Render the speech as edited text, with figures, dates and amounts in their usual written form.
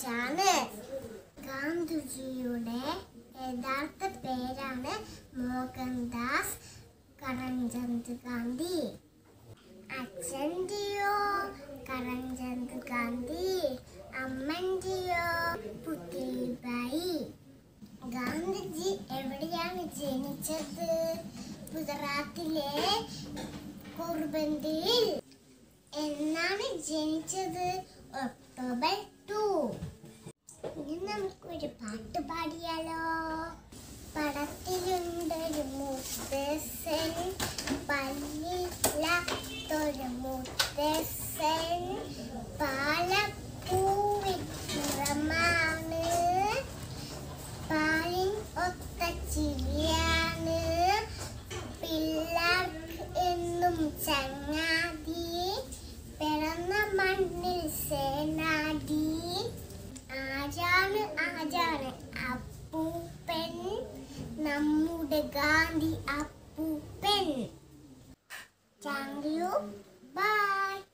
ഗാന്ധിജിയാണ്. ഗാന്ധിജിയുടെ യഥാർത്ഥ പേരാണ് മോഹൻദാസ് കരംചന്ദ് ഗാന്ധി. അച്ഛൻ്റെയോ കരംചന്ദ് ഗാന്ധി, അമ്മൻ്റെയോ പുത്ലിബായി. ഗാന്ധിജി എവിടെയാണ് ജനിച്ചത്? ഗുജറാത്തിലെ പോർബന്ദറിൽ. എന്നാണ് ജനിച്ചത്? ഒക്ടോബർ 2. ഇനി നമുക്കൊരു പാട്ട് പാടിയാലോ? പടത്തിലുണ്ടൊരു മുത്തശ്ശൻ, പല്ലില്ലാത്തൊരു മുത്തശ്ശൻ, പാലപ്പൂവിൻ നിറമാണ്, പാലിൻ ഒത്ത ചിരിയാണ്, പിള്ളേർക്ക് എന്നും ചങ്ങാതി, പിറന്ന മണ്ണിൽ സേനാടി. ആരാണ് അപ്പൂപ്പൻ? നമ്മുടെ ഗാന്ധി അപ്പൂപ്പൻ. Thank you. ബൈ.